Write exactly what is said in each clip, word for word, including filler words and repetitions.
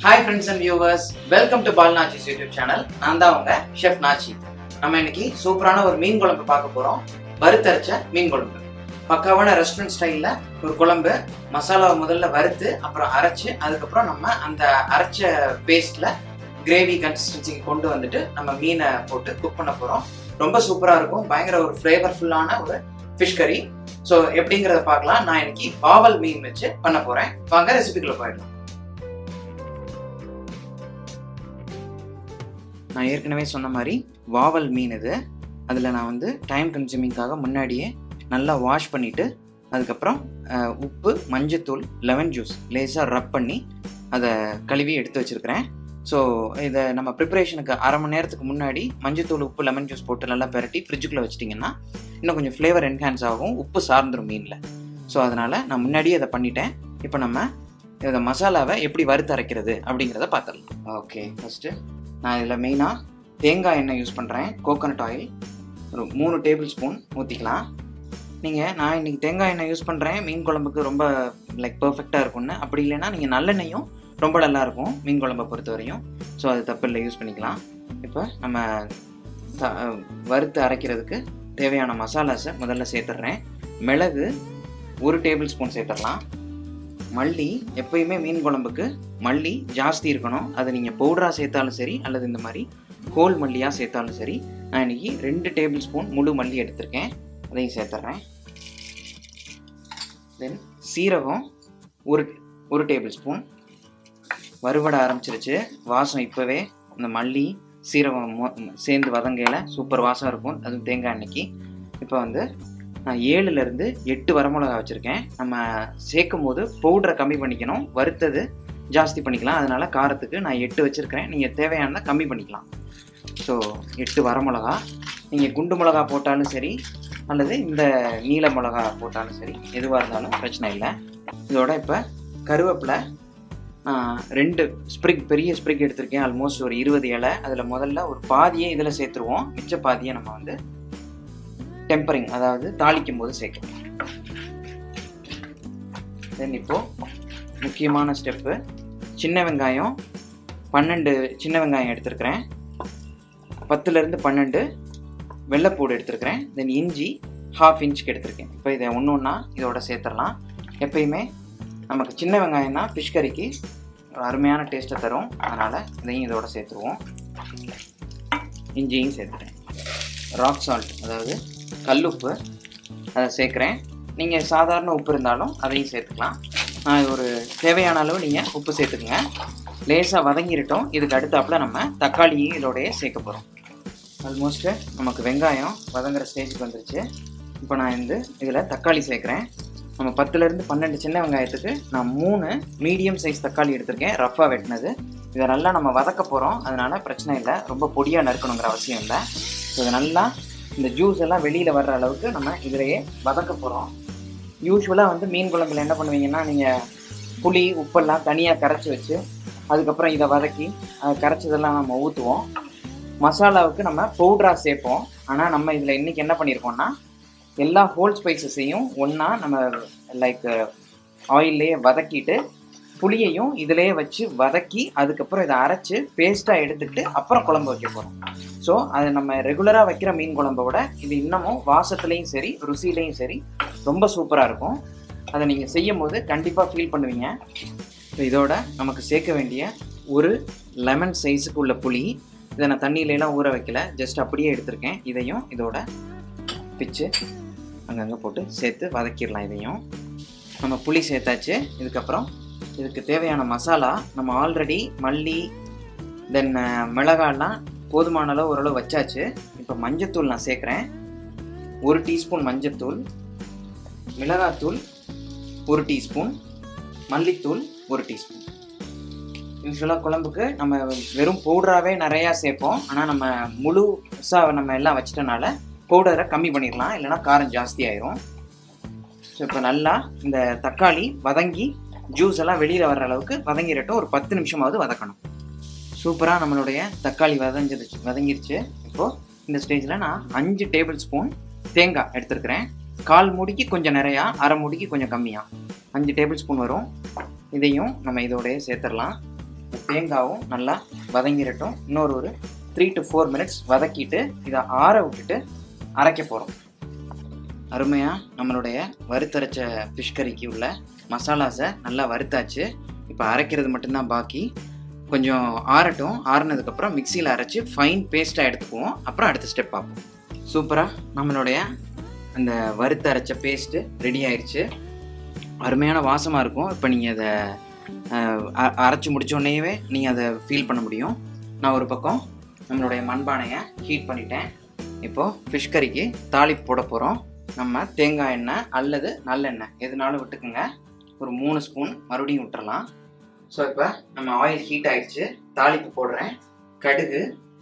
Hi friends and viewers, welcome to Nachi's YouTube channel. நான் தான் உங்க செஃப் நாச்சி. நம்ம இன்னைக்கு சூப்பரான ஒரு மீன் குழம்பு பார்க்க போறோம். வறுத்தரைச்ச மீன் குழம்பு. பக்காவான ரெஸ்டாரன்ட் ஸ்டைல்ல ஒரு குழம்பு, மசாலாவை முதல்ல வறுத்து அப்புறம் அரைச்சு அதுக்கு அப்புறம் நம்ம அந்த அரைச்ச பேஸ்ட்ல கிரேவி கன்சிஸ்டன்சிக்கு கொண்டு வந்துட்டு நம்ம மீனை போட்டு குக் பண்ண போறோம். ரொம்ப சூப்பரா இருக்கும். பயங்கர ஒரு ஃப்ளேவர்ஃபுல்லான ஒரு ஃபிஷ் கறி. ஸோ எப்படிங்கிறத பார்க்கலாம். நான் இன்னைக்கு பாவல் மீன் வச்சு பண்ண போறேன். வாங்க ரெசிபிக்குள்ள போயிடலாம். நான் ஏற்கனவே சொன்ன மாதிரி வாவல் மீன் இது. அதில் நான் வந்து டைம் கன்சியூமிங்காக முன்னாடியே நல்லா வாஷ் பண்ணிவிட்டு அதுக்கப்புறம் உப்பு, மஞ்சத்தூள், லெமன் ஜூஸ் லேசாக ரப் பண்ணி அதை கழுவி எடுத்து வச்சுருக்கிறேன். ஸோ இதை நம்ம ப்ரிப்பரேஷனுக்கு அரை மணி நேரத்துக்கு முன்னாடி மஞ்சத்தூள், உப்பு, லெமன் ஜூஸ் போட்டு நல்லா பெரட்டி ஃப்ரிட்ஜுக்குள்ளே வச்சிட்டிங்கன்னா இன்னும் கொஞ்சம் ஃப்ளேவர் என்ஹான்ஸ் ஆகும். உப்பு சார்ந்துடும் மீனில். ஸோ அதனால் நான் முன்னாடியே அதை பண்ணிட்டேன். இப்போ நம்ம இதை மசாலாவை எப்படி வறுத்து அரைக்கிறது அப்படிங்கிறத பார்த்துடலாம். ஓகே, ஃபஸ்ட்டு நான் இதில் மெயினாக தேங்காய் எண்ணெய் யூஸ் பண்ணுறேன். கோகோனட் ஆயில் ஒரு மூணு டேபிள் ஸ்பூன் ஊற்றிக்கலாம். நீங்கள் நான் இன்றைக்கி தேங்காய் எண்ணெய் யூஸ் பண்ணுறேன் மீன் குழம்புக்கு ரொம்ப லைக் பர்ஃபெக்டாக இருக்கும்னு. அப்படி இல்லைன்னா நீங்கள் நல்லெண்ணெயும் ரொம்ப நல்லாயிருக்கும் மீன் குழம்பை பொறுத்த வரையும். ஸோ அது தப்பு இல்லை, யூஸ் பண்ணிக்கலாம். இப்போ நம்ம த வறுத்து அரைக்கிறதுக்கு தேவையான மசாலாஸை முதல்ல சேர்த்துட்றேன். மிளகு ஒரு டேபிள் ஸ்பூன் சேர்த்துடலாம். மல்லி, எப்பயுமே மீன் குழம்புக்கு மல்லி ஜாஸ்தி இருக்கணும். அது நீங்கள் பவுடராக சேர்த்தாலும் சரி அல்லது இந்த மாதிரி ஹோல் மல்லியாக சேர்த்தாலும் சரி. நான் இன்றைக்கி ரெண்டு டேபிள் ஸ்பூன் முழு மல்லி எடுத்திருக்கேன், அதையும் சேர்த்துட்றேன். தென் சீரகம் ஒரு ஒரு டேபிள் ஸ்பூன். வறுவட ஆரம்பிச்சிருச்சு, வாசம் இப்போவே இந்த மல்லி சீரகம் சேர்ந்து வதங்கையில் சூப்பர் வாசம் இருக்கும், அதுவும் தேங்காய் எண்ணெய்க்கு. இப்போ வந்து நான் ஏழுலேருந்து எட்டு வரமிளகா வச்சுருக்கேன். நம்ம சேர்க்கும் போது பவுடரை கம்மி பண்ணிக்கணும், வறுத்தது ஜாஸ்தி பண்ணிக்கலாம். அதனால் காரத்துக்கு நான் எட்டு வச்சுருக்கிறேன். நீங்கள் தேவையானதை கம்மி பண்ணிக்கலாம். ஸோ எட்டு வரமிளகா. நீங்கள் குண்டு மிளகா போட்டாலும் சரி அல்லது இந்த நீல மிளகா போட்டாலும் சரி, எதுவாக இருந்தாலும் பிரச்சனை இல்லை. இதோட இப்போ கருவேப்பிலை ரெண்டு ஸ்ப்ரிக், பெரிய ஸ்ப்ரிக் எடுத்திருக்கேன். ஆல்மோஸ்ட் ஒரு இருபது இலை. அதில் முதல்ல ஒரு பாதியை இதில் சேர்த்துருவோம், மிச்ச பாதியை நம்ம வந்து டெம்பரிங், அதாவது தாளிக்கும் போது சேர்க்கலாம். தென் இப்போது முக்கியமான ஸ்டெப்பு, சின்ன வெங்காயம் பன்னெண்டு சின்ன வெங்காயம் எடுத்துருக்கிறேன். பத்துலேருந்து பன்னெண்டு வெள்ளைப்பூடு எடுத்துருக்கிறேன். தென் இஞ்சி ஹாஃப் இன்ச்சுக்கு எடுத்திருக்கேன். இப்போ இதை ஒன்று ஒன்றா இதோட சேர்த்துடலாம். எப்பயுமே நமக்கு சின்ன வெங்காயம்னா ஃபிஷ் கறிக்கு ஒரு அருமையான டேஸ்ட்டை தரும். அதனால் இதையும் இதோட சேர்த்துருவோம். இஞ்சியும் சேர்த்துட்டேன். ராக் சால்ட், அதாவது கல்லுப்பு, அதை சேர்க்குறேன். நீங்கள் சாதாரண உப்பு இருந்தாலும் அதையும் சேர்த்துக்கலாம். நான் ஒரு தேவையான அளவு நீங்கள் உப்பு சேர்த்துக்குங்க. லேசாக வதங்கிட்டோம். இதுக்கு அடுத்தாப்பில் நம்ம தக்காளியும் இதோடைய சேர்க்க போகிறோம். ஆல்மோஸ்ட்டு நமக்கு வெங்காயம் வதங்குற ஸ்டேஜுக்கு வந்துருச்சு. இப்போ நான் வந்து இதில் தக்காளி சேர்க்குறேன். நம்ம பத்துலேருந்து பன்னெண்டு சின்ன வெங்காயத்துக்கு நான் மூணு மீடியம் சைஸ் தக்காளி எடுத்திருக்கேன், ரஃப்பாக வெட்டினது. இதை நல்லா நம்ம வதக்க போகிறோம், அதனால் பிரச்சனை இல்லை, ரொம்ப பொடியாக நறுக்கணுங்கிற அவசியம் இல்லை. ஸோ இதை நல்லா இந்த ஜூஸ் எல்லாம் வெளியில் வர்ற அளவுக்கு நம்ம இதிலேயே வதக்க போகிறோம். யூஸ்வலாக வந்து மீன் குழம்புல என்ன பண்ணுவீங்கன்னா, நீங்கள் புளி உப்பெல்லாம் தனியாக கரைச்சி வச்சு அதுக்கப்புறம் இதை வதக்கி அதை கரைச்சதெல்லாம் நம்ம ஊற்றுவோம். மசாலாவுக்கு நம்ம பவுடராக சேர்ப்போம். ஆனால் நம்ம இதில் இன்றைக்கி என்ன பண்ணியிருக்கோம்னா, எல்லா ஹோல் ஸ்பைசஸையும் ஒன்றா நம்ம லைக் ஆயிலே வதக்கிட்டு புளியையும் இதிலே வச்சு வதக்கி அதுக்கப்புறம் இதை அரைச்சி பேஸ்ட்டாக எடுத்துகிட்டு அப்புறம் குழம்பு வைக்க போகிறோம். ஸோ அது நம்ம ரெகுலராக வைக்கிற மீன் குழம்போட இது இன்னமும் வாசத்துலேயும் சரி ருசியிலையும் சரி ரொம்ப சூப்பராக இருக்கும். அதை நீங்கள் செய்யும் போது கண்டிப்பாக ஃபீல் பண்ணுவீங்க. ஸோ இதோட நமக்கு சேர்க்க வேண்டிய ஒரு லெமன் சைஸுக்கு உள்ள புளி, இதை நான் தண்ணியிலலாம் ஊற வைக்கல, ஜஸ்ட் அப்படியே எடுத்திருக்கேன். இதையும் இதோட பிச்சு அங்கங்கே போட்டு சேர்த்து வதக்கிடலாம். இதையும் நம்ம புளி சேர்த்தாச்சு. இதுக்கப்புறம் இதுக்கு தேவையான மசாலா நம்ம ஆல்ரெடி மல்லி தென் மிளகாலாம் போதுமான அளவு ஓரளவு வச்சாச்சு. இப்போ மஞ்சத்தூள் நான் சேர்க்குறேன். ஒரு டீஸ்பூன் மஞ்சத்தூள், மிளகாத்தூள் ஒரு டீஸ்பூன், மல்லித்தூள் ஒரு டீஸ்பூன். யூஸ்வலாக குழம்புக்கு நம்ம வெறும் பவுடராகவே நிறையா சேர்ப்போம். ஆனால் நம்ம முழுசாக நம்ம எல்லாம் வச்சிட்டனால பவுடரை கம்மி பண்ணிடலாம், இல்லைனா காரம் ஜாஸ்தி ஆயிரும். ஸோ இப்போ நல்லா இந்த தக்காளி வதங்கி ஜூஸ் எல்லாம் வெளியில் வர்ற அளவுக்கு வதங்கிடட்டும். ஒரு பத்து நிமிஷமாவது வதக்கணும். சூப்பராக நம்மளுடைய தக்காளி வதஞ்சிருச்சு வதங்கிருச்சு இப்போது இந்த ஸ்டேஜில் நான் அஞ்சு டேபிள் ஸ்பூன் தேங்காய் எடுத்துருக்கிறேன். கால் மூடிக்கு கொஞ்சம் நிறையா, அரை மூடிக்கு கொஞ்சம் கம்மியாக, அஞ்சு டேபிள் ஸ்பூன் வரும். இதையும் நம்ம இதோடைய சேர்த்துடலாம். தேங்காயும் நல்லா வதங்கிரட்டும். இன்னொரு ஒரு த்ரீ டு ஃபோர் மினிட்ஸ் வதக்கிட்டு இதை ஆற விட்டுட்டு அரைக்க போகிறோம். அருமையாக நம்மளுடைய வறுத்தரைச்ச ஃபிஷ் கறிக்கு உள்ள மசாலாஸை நல்லா வறுத்தாச்சு. இப்போ அரைக்கிறது மட்டும்தான் பாக்கி. கொஞ்சம் ஆறட்டும். ஆறுனதுக்கப்புறம் மிக்சியில் அரைச்சி ஃபைன் பேஸ்ட்டாக எடுத்துக்குவோம். அப்புறம் அடுத்த ஸ்டெப் பார்ப்போம். சூப்பராக நம்மளுடைய அந்த வறுத்தரைச்ச பேஸ்ட்டு ரெடி ஆயிடுச்சு. அருமையான வாசமாக இருக்கும். இப்போ நீங்கள் அதை அரைச்சி முடித்தோடனேவே நீங்கள் அதை ஃபீல் பண்ண முடியும். நான் ஒரு பக்கம் நம்மளுடைய மண்பானையை ஹீட் பண்ணிட்டேன். இப்போது ஃபிஷ் கறிக்கு தாளிப்பு போட போகிறோம். நம்ம தேங்காய் எண்ணெய் அல்லது நல்லெண்ணெய் எதுனாலும் விட்டுக்குங்க. ஒரு மூணு ஸ்பூன் மறுபடியும் விட்டுறலாம். ஸோ இப்போ நம்ம ஆயில் ஹீட் ஆயிடுச்சு. தாளிப்பு போடுறேன். கடுகு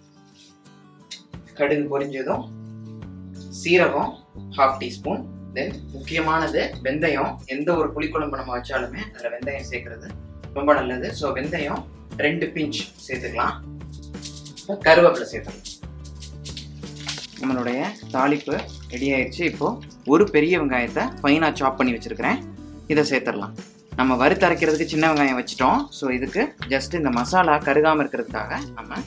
கடுகு பொரிஞ்சதும் சீரகம் ஹாஃப் டீஸ்பூன். தென் முக்கியமானது வெந்தயம். எந்த ஒரு புளிக்குழம்பு நம்ம வச்சாலுமே அதில் வெந்தயம் சேர்க்கறது ரொம்ப நல்லது. ஸோ வெந்தயம் ரெண்டு பிஞ்ச் சேர்த்துக்கலாம். இப்போ கருவேப்பிலை சேர்த்துக்கலாம். நம்மளுடைய தாளிப்பு ரெடி ஆயிடுச்சு. இப்போது ஒரு பெரிய வெங்காயத்தை ஃபைனாக சாப் பண்ணி வச்சுருக்கிறேன். இதை சேர்த்துடலாம். நம்ம வறுத்தரைக்கிறதுக்கு சின்ன வெங்காயம் வச்சுட்டோம். ஸோ இதுக்கு ஜஸ்ட் இந்த மசாலா கருகாமல் இருக்கிறதுக்காக நம்ம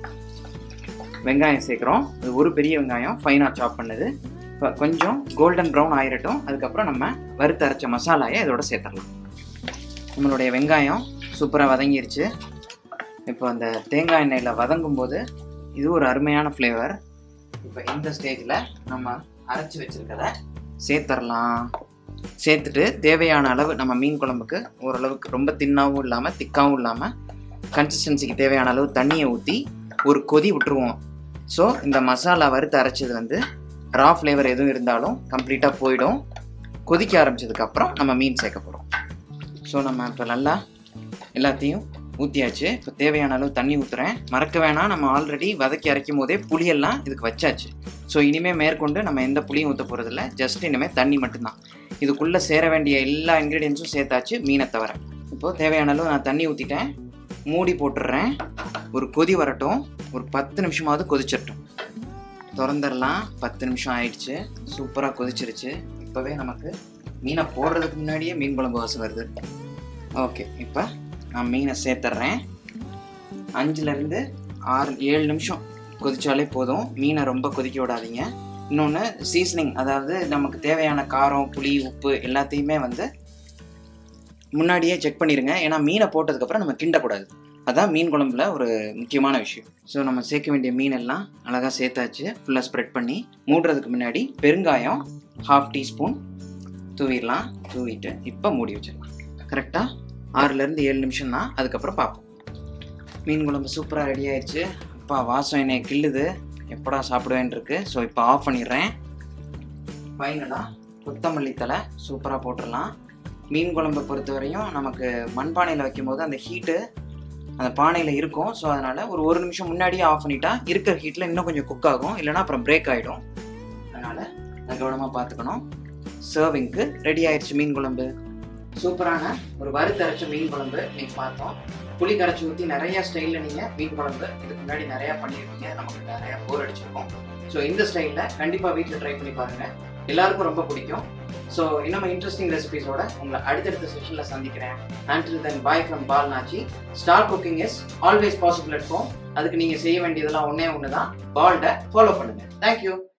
வெங்காயம் சேர்க்குறோம். இது ஒரு பெரிய வெங்காயம் ஃபைனாக சாப் பண்ணது. இப்போ கொஞ்சம் கோல்டன் ப்ரௌன் ஆயிரட்டும். அதுக்கப்புறம் நம்ம வறுத்தரைச்ச மசாலாயை இதோட சேர்த்துடலாம். நம்மளுடைய வெங்காயம் சூப்பராக வதங்கிருச்சு. இப்போ அந்த தேங்காய் எண்ணெயில் வதங்கும் போது இது ஒரு அருமையான ஃப்ளேவர். இப்போ இந்த ஸ்டேஜில் நம்ம அரைச்சி வச்சுருக்கதை சேர்த்துடலாம். சேர்த்துட்டு தேவையான அளவு நம்ம மீன் குழம்புக்கு ஓரளவுக்கு ரொம்ப தின்னாகவும் இல்லாமல் திக்காகவும் இல்லாமல் கன்சிஸ்டன்சிக்கு தேவையான அளவு தண்ணியை ஊற்றி ஒரு கொதி விட்டுருவோம். ஸோ இந்த மசாலா வறுத்து அரைச்சது வந்து ரா ஃப்ளேவர் எதுவும் இருந்தாலும் கம்ப்ளீட்டாக போயிடும். கொதிக்க ஆரம்பித்ததுக்கப்புறம் நம்ம மீன் சேர்க்க போகிறோம். ஸோ நம்ம இப்போ நல்லா எல்லாத்தையும் ஊற்றியாச்சு. இப்போ தேவையான அளவு தண்ணி ஊற்றுறேன். மறக்க வேணாம், நம்ம ஆல்ரெடி வதக்கி அரைக்கும் போதே புளியெல்லாம் இதுக்கு வச்சாச்சு. ஸோ இனிமேல் மேற்கொண்டு நம்ம எந்த புளியும் ஊற்ற போகிறதில்ல. ஜஸ்ட் இனிமேல் தண்ணி மட்டும்தான். இதுக்குள்ளே சேர வேண்டிய எல்லா இன்க்ரீடியன்ஸும் சேர்த்தாச்சு மீனை தவிர. இப்போது தேவையான அளவு நான் தண்ணி ஊற்றிட்டேன். மூடி போட்டுடுறேன். ஒரு கொதி வரட்டும். ஒரு பத்து நிமிஷமாவது கொதிச்சிடட்டும். திறந்துடலாம். பத்து நிமிஷம் ஆயிடுச்சு. சூப்பராக கொதிச்சிருச்சு. இப்போவே நமக்கு மீனை போடுறதுக்கு முன்னாடியே மீன் குழம்பு வாசம் வருது. ஓகே, இப்போ நான் மீனை சேர்த்துட்றேன். அஞ்சுலேருந்து ஆறு ஏழு நிமிஷம் கொதிச்சாலே போதும். மீனை ரொம்ப கொதிக்க விடாதீங்க. இன்னொன்று சீசனிங், அதாவது நமக்கு தேவையான காரம் புளி உப்பு எல்லாத்தையுமே வந்து முன்னாடியே செக் பண்ணிடுங்க. ஏன்னா மீனை போட்டதுக்கப்புறம் நம்ம கிண்டக்கூடாது. அதுதான் மீன் குழம்புல ஒரு முக்கியமான விஷயம். ஸோ நம்ம சேர்க்க வேண்டிய மீன் எல்லாம் அழகாக சேர்த்தாச்சு. ஃபுல்லாக ஸ்ப்ரெட் பண்ணி மூடுறதுக்கு முன்னாடி பெருங்காயம் ஹாஃப் டீஸ்பூன் தூவிடலாம். தூவிட்டு இப்போ மூடி வச்சிடலாம். கரெக்டாக ஆறுலேருந்து ஏழு நிமிஷம் தான். அதுக்கப்புறம் பார்ப்போம். மீன் குழம்பு சூப்பராக ரெடி ஆயிடுச்சு. அப்பா வாசம் என்னை கிள்ளுது. எப்படா சாப்பிடுவேன் இருக்கு. ஸோ இப்போ ஆஃப் பண்ணிடுறேன். ஃபைனலாக கொத்தமல்லி தலை சூப்பராக போட்டுடலாம். மீன் குழம்பை பொறுத்த வரையும் நமக்கு மண்பானையில் வைக்கும் போது அந்த ஹீட்டு அந்த பானையில் இருக்கும். ஸோ அதனால் ஒரு ஒரு நிமிஷம் முன்னாடியே ஆஃப் பண்ணிட்டா இருக்கிற ஹீட்டில் இன்னும் கொஞ்சம் குக் ஆகும். இல்லைனா அப்புறம் பிரேக் ஆகிடும். அதனால் அதை கவனமாக பார்த்துக்கணும். சர்விங்க்கு ரெடி ஆயிடுச்சு மீன் குழம்பு. சூப்பரான ஒரு வறுத்தரைச்ச மீன் குழம்பு இன்னைக்கு பார்த்தோம். புளி கரைச்சி ஊற்றி நிறைய ஸ்டைலில் நீங்கள் மீன் குழம்பு இதுக்கு முன்னாடி நிறையா பண்ணியிருக்கீங்க. நமக்கு நிறையா போர் அடிச்சிருக்கோம். ஸோ இந்த ஸ்டைலில் கண்டிப்பாக வீட்டில் ட்ரை பண்ணி பாருங்கள். எல்லாருக்கும் ரொம்ப பிடிக்கும். ஸோ இன்னும் இன்ட்ரெஸ்டிங் ரெசிபிஸோட உங்களை அடுத்தடுத்த செஷனில் சந்திக்கிறேன். Until then, bye from Pal Nachi. Star cooking is always possible at home. அதுக்கு நீங்கள் செய்ய வேண்டியதெல்லாம் ஒன்றே ஒன்று தான். பால்ட ஃபாலோ பண்ணுங்கள். தேங்க்யூ.